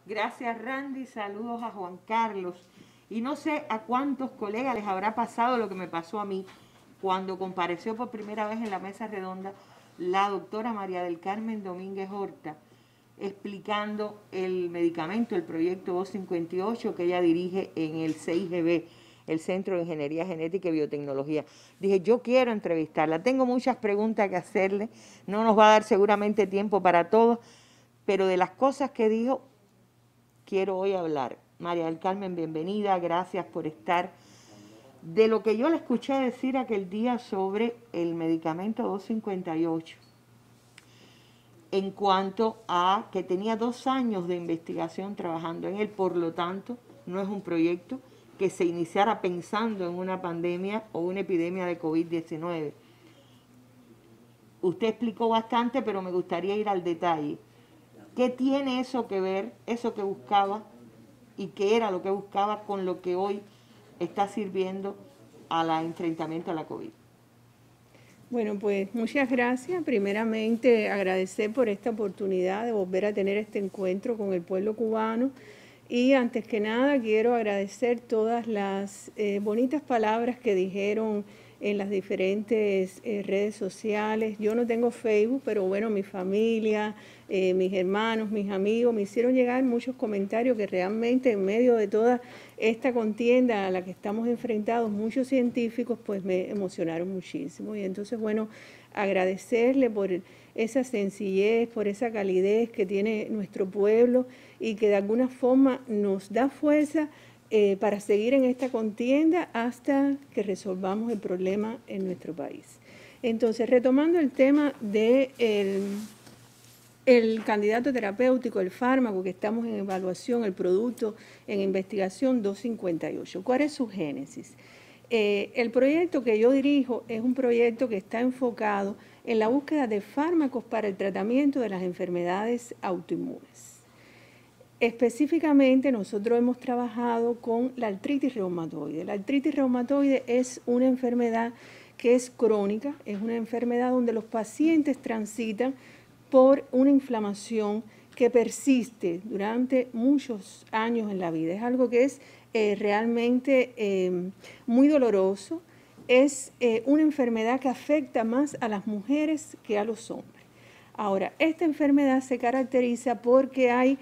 Gracias, Randy. Saludos a Juan Carlos. Y no sé a cuántos colegas les habrá pasado lo que me pasó a mí cuando compareció por primera vez en la mesa redonda la doctora María del Carmen Domínguez Horta, explicando el medicamento, el proyecto 258 que ella dirige en el CIGB, el Centro de Ingeniería Genética y Biotecnología. Dije, yo quiero entrevistarla. Tengo muchas preguntas que hacerle, no nos va a dar seguramente tiempo para todo, pero de las cosas que dijo, quiero hoy hablar. María del Carmen, bienvenida, gracias por estar. De lo que yo le escuché decir aquel día sobre el medicamento 258, en cuanto a que tenía 2 años de investigación trabajando en él, por lo tanto, no es un proyecto que se iniciara pensando en una pandemia o una epidemia de COVID-19. Usted explicó bastante, pero me gustaría ir al detalle. ¿Qué tiene eso que ver, eso que buscaba y qué era lo que buscaba con lo que hoy está sirviendo al enfrentamiento a la COVID? Bueno, pues muchas gracias. Primeramente, agradecer por esta oportunidad de volver a tener este encuentro con el pueblo cubano. Y antes que nada, quiero agradecer todas las bonitas palabras que dijeron en las diferentes redes sociales. Yo no tengo Facebook, pero bueno, mi familia, mis hermanos, mis amigos me hicieron llegar muchos comentarios que realmente en medio de toda esta contienda a la que estamos enfrentados, muchos científicos pues me emocionaron muchísimo. Y entonces, bueno, agradecerle por esa sencillez, por esa calidez que tiene nuestro pueblo y que de alguna forma nos da fuerza para seguir en esta contienda hasta que resolvamos el problema en nuestro país. Entonces, retomando el tema de el candidato terapéutico, el fármaco que estamos en evaluación, el producto en investigación 258. ¿Cuál es su génesis? El proyecto que yo dirijo es un proyecto que está enfocado en la búsqueda de fármacos para el tratamiento de las enfermedades autoinmunes. Específicamente nosotros hemos trabajado con la artritis reumatoide. La artritis reumatoide es una enfermedad que es crónica, es una enfermedad donde los pacientes transitan por una inflamación que persiste durante muchos años en la vida. Es algo que es realmente muy doloroso. Es una enfermedad que afecta más a las mujeres que a los hombres. Ahora, esta enfermedad se caracteriza porque hay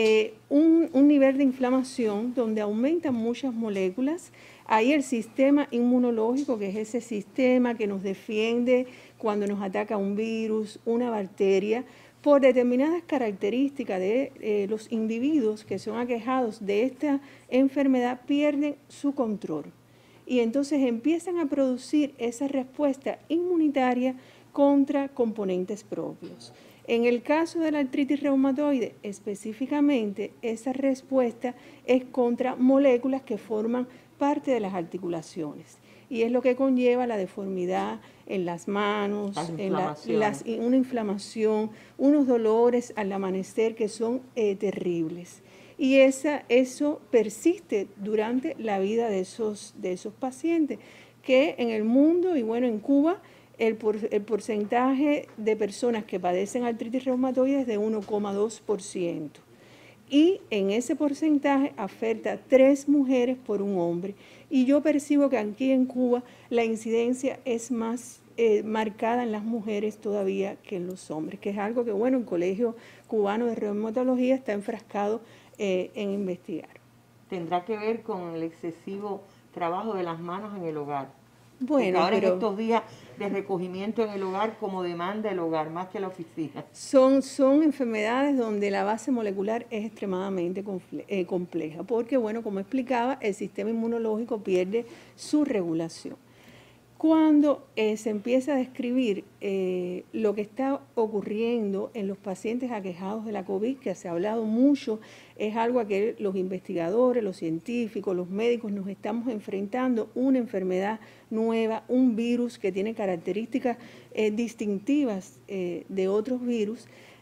un nivel de inflamación donde aumentan muchas moléculas. Hay el sistema inmunológico, que es ese sistema que nos defiende cuando nos ataca un virus, una bacteria, por determinadas características de los individuos que son aquejados de esta enfermedad, pierden su control. Y entonces empiezan a producir esa respuesta inmunitaria contra componentes propios. En el caso de la artritis reumatoide, específicamente, esa respuesta es contra moléculas que forman parte de las articulaciones. Y es lo que conlleva la deformidad en las manos, una inflamación, unos dolores al amanecer que son terribles. Y eso persiste durante la vida de esos pacientes, que en el mundo y bueno, en Cuba, el porcentaje de personas que padecen artritis reumatoide es de 1,2%. Y en ese porcentaje afecta 3 mujeres por un hombre. Y yo percibo que aquí en Cuba la incidencia es más marcada en las mujeres todavía que en los hombres, que es algo que, bueno, el Colegio Cubano de Reumatología está enfrascado en investigar. ¿Tendrá que ver con el excesivo trabajo de las manos en el hogar? Bueno, porque ahora en estos días de recogimiento en el hogar, como demanda el hogar, más que la oficina. Son enfermedades donde la base molecular es extremadamente compleja, porque, bueno, como explicaba, el sistema inmunológico pierde su regulación. Cuando se empieza a describir lo que está ocurriendo en los pacientes aquejados de la COVID, que se ha hablado mucho, es algo a que los investigadores, los científicos, los médicos nos estamos enfrentando, una enfermedad nueva, un virus que tiene características distintivas de otros virus.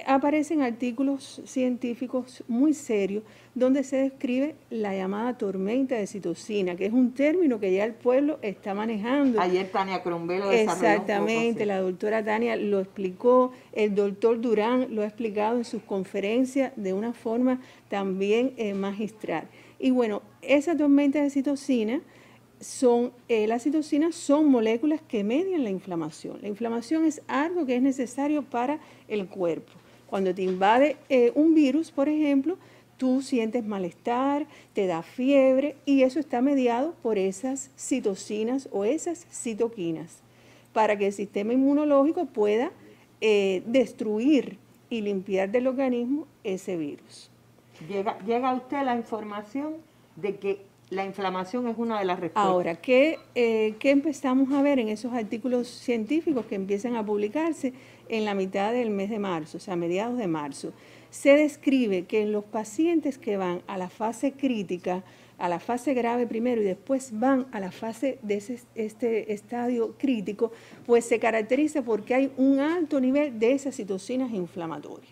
aparecen artículos científicos muy serios donde se describe la llamada tormenta de citocina, que es un término que ya el pueblo está manejando. Ayer Tania Crombé lo desarrolló. Exactamente, la doctora Tania lo explicó, el doctor Durán lo ha explicado en sus conferencias de una forma también magistral. Y bueno, esa tormenta de citocina las citocinas son moléculas que median la inflamación. La inflamación es algo que es necesario para el cuerpo. Cuando te invade un virus, por ejemplo, tú sientes malestar, te da fiebre y eso está mediado por esas citocinas o esas citoquinas para que el sistema inmunológico pueda destruir y limpiar del organismo ese virus. Llega a usted la información de que la inflamación es una de las respuestas. Ahora, ¿qué empezamos a ver en esos artículos científicos que empiezan a publicarse en la mitad del mes de marzo, o sea, mediados de marzo? Se describe que en los pacientes que van a la fase crítica, a la fase grave primero y después van a la fase de este estadio crítico, pues se caracteriza porque hay un alto nivel de esas citocinas inflamatorias.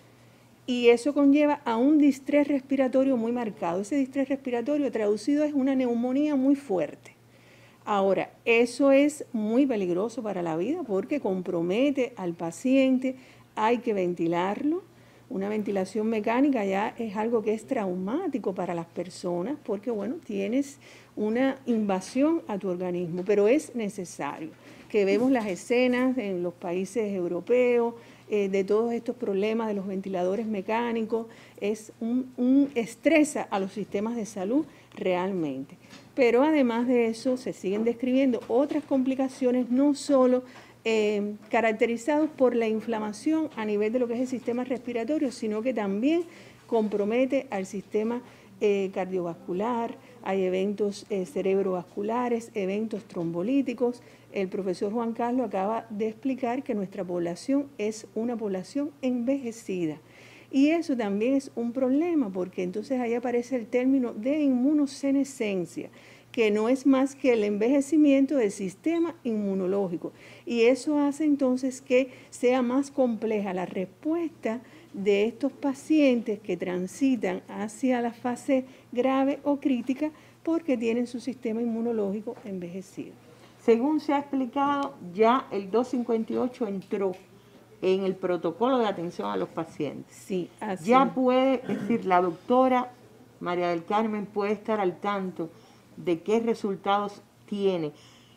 Y eso conlleva a un distrés respiratorio muy marcado. Ese distrés respiratorio traducido es una neumonía muy fuerte. Ahora, eso es muy peligroso para la vida porque compromete al paciente, hay que ventilarlo. Una ventilación mecánica ya es algo que es traumático para las personas porque, bueno, tienes una invasión a tu organismo, pero es necesario. Que vemos las escenas en los países europeos, de todos estos problemas de los ventiladores mecánicos, es estresa a los sistemas de salud realmente. Pero además de eso se siguen describiendo otras complicaciones, no solo caracterizados por la inflamación a nivel de lo que es el sistema respiratorio, sino que también compromete al sistema cardiovascular, hay eventos cerebrovasculares, eventos trombolíticos. El profesor Juan Carlos acaba de explicar que nuestra población es una población envejecida. Y eso también es un problema porque entonces ahí aparece el término de inmunosenescencia, que no es más que el envejecimiento del sistema inmunológico. Y eso hace entonces que sea más compleja la respuesta de estos pacientes que transitan hacia la fase grave o crítica porque tienen su sistema inmunológico envejecido. Según se ha explicado, ya el 258 entró en el protocolo de atención a los pacientes. Sí, así. Ya puede, es decir, la doctora María del Carmen puede estar al tanto de qué resultados tiene.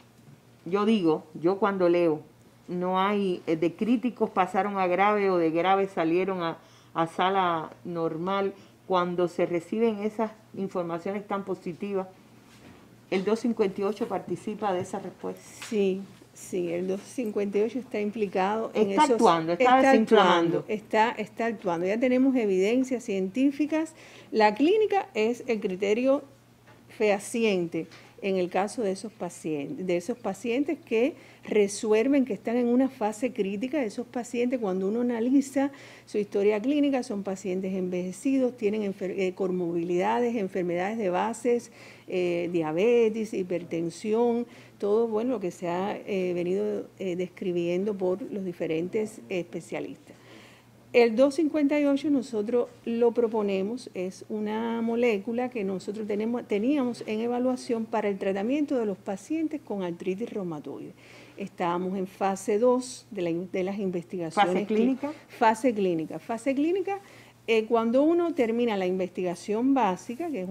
Yo cuando leo, no hay, de críticos pasaron a grave o de grave salieron a sala normal, cuando se reciben esas informaciones tan positivas, ¿el 258 participa de esa respuesta? Sí, el 258 está implicado en eso. Está actuando, está desinflamando. Está actuando. Ya tenemos evidencias científicas. La clínica es el criterio fehaciente en el caso de esos pacientes que resuelven, que están en una fase crítica. Esos pacientes, cuando uno analiza su historia clínica, son pacientes envejecidos, tienen comorbilidades, enfermedades de bases, diabetes, hipertensión, todo bueno lo que se ha venido describiendo por los diferentes especialistas. El 258 nosotros lo proponemos, es una molécula que nosotros teníamos en evaluación para el tratamiento de los pacientes con artritis reumatoide. Estábamos en fase 2 de las investigaciones. ¿Fase clínica? Fase clínica. Fase clínica, cuando uno termina la investigación básica, que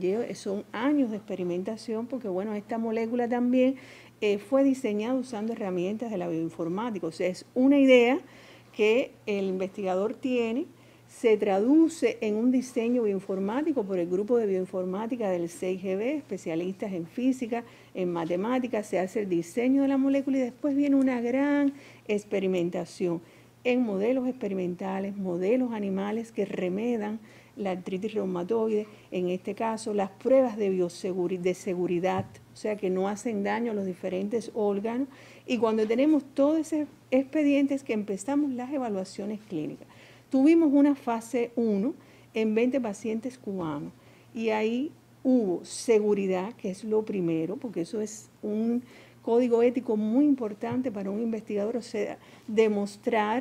son años de experimentación, porque bueno, esta molécula también fue diseñada usando herramientas de la bioinformática, o sea, es una idea que el investigador tiene, se traduce en un diseño bioinformático por el grupo de bioinformática del CIGB, especialistas en física, en matemáticas, se hace el diseño de la molécula y después viene una gran experimentación en modelos experimentales, modelos animales que remedan la artritis reumatoide, en este caso las pruebas de seguridad, o sea que no hacen daño a los diferentes órganos, y cuando tenemos todos esos expedientes que empezamos las evaluaciones clínicas. Tuvimos una fase 1 en 20 pacientes cubanos y ahí hubo seguridad, que es lo primero, porque eso es un código ético muy importante para un investigador, o sea, demostrar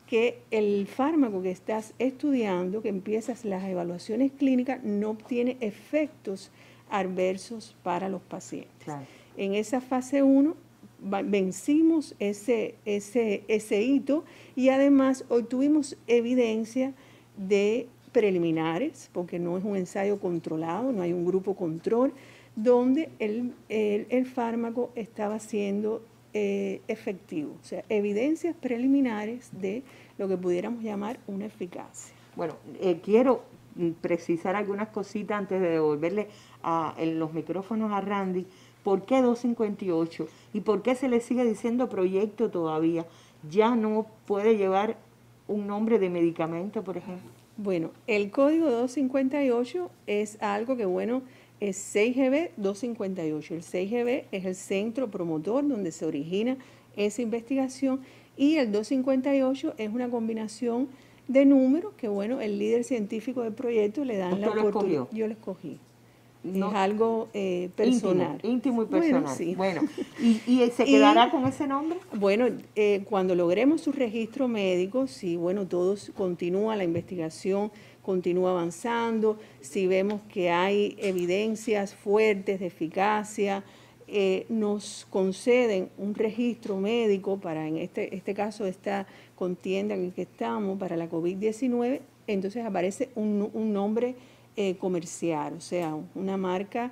que el fármaco que estás estudiando, que empiezas las evaluaciones clínicas, no obtiene efectos adversos para los pacientes. Claro. En esa fase 1 vencimos ese hito y además obtuvimos evidencia de preliminares, porque no es un ensayo controlado, no hay un grupo control, donde el fármaco estaba siendo efectivo. O sea, evidencias preliminares de lo que pudiéramos llamar una eficacia. Bueno, quiero precisar algunas cositas antes de devolverle en los micrófonos a Randy. ¿Por qué 258? ¿Y por qué se le sigue diciendo proyecto todavía? ¿Ya no puede llevar un nombre de medicamento, por ejemplo? Bueno, el código 258 es algo que, bueno, es 6GB 258. El 6GB es el centro promotor donde se origina esa investigación y el 258 es una combinación de números que, bueno, el líder científico del proyecto le dan la oportunidad. Yo lo escogí. No, es algo personal. Íntimo y personal. Bueno, sí. Bueno, ¿y se quedará con ese nombre? Bueno, cuando logremos su registro médico, si bueno, todos continúa la investigación, continúa avanzando, si vemos que hay evidencias fuertes de eficacia, nos conceden un registro médico para, en este caso, esta contienda en que estamos para la COVID-19, entonces aparece un nombre comercial, o sea, una marca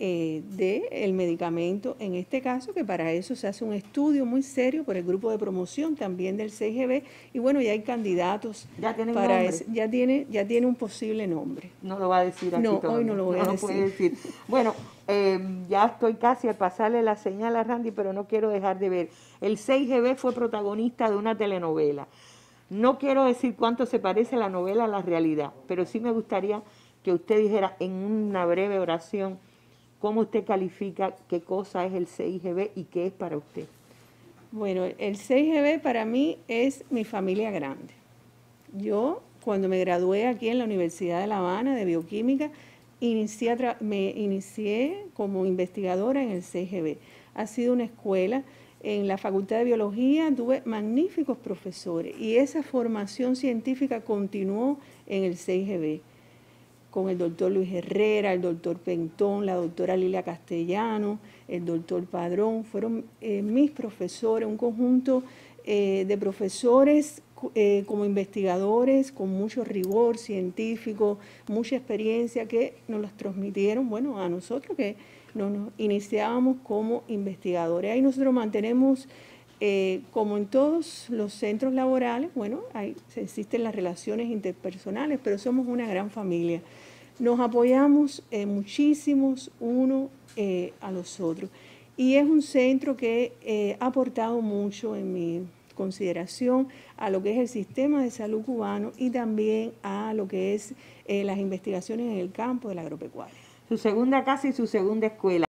del medicamento, en este caso, que para eso se hace un estudio muy serio por el grupo de promoción también del 6GB, y bueno, ya hay candidatos para eso. Ya tiene un posible nombre. No lo va a decir aquí. No, todavía. Hoy no lo voy a decir. Puede decir. Bueno, ya estoy casi al pasarle la señal a Randy, pero no quiero dejar de ver. El 6GB fue protagonista de una telenovela. No quiero decir cuánto se parece la novela a la realidad, pero sí me gustaría que usted dijera en una breve oración cómo usted califica qué cosa es el 6GB y qué es para usted. Bueno, el 6GB para mí es mi familia grande. Yo, cuando me gradué aquí en la Universidad de La Habana de Bioquímica, me inicié como investigadora en el 6GB. Ha sido una escuela. En la Facultad de Biología tuve magníficos profesores y esa formación científica continuó en el 6GB. Con el doctor Luis Herrera, el doctor Pentón, la doctora Lilia Castellano, el doctor Padrón, fueron mis profesores, un conjunto de profesores como investigadores, con mucho rigor científico, mucha experiencia que nos las transmitieron, bueno, a nosotros que nos iniciábamos como investigadores. Ahí nosotros mantenemos, como en todos los centros laborales, bueno, existen las relaciones interpersonales, pero somos una gran familia. Nos apoyamos muchísimos uno a los otros. Y es un centro que ha aportado mucho en mi consideración a lo que es el sistema de salud cubano y también a lo que es las investigaciones en el campo de la agropecuaria. Su segunda casa y su segunda escuela.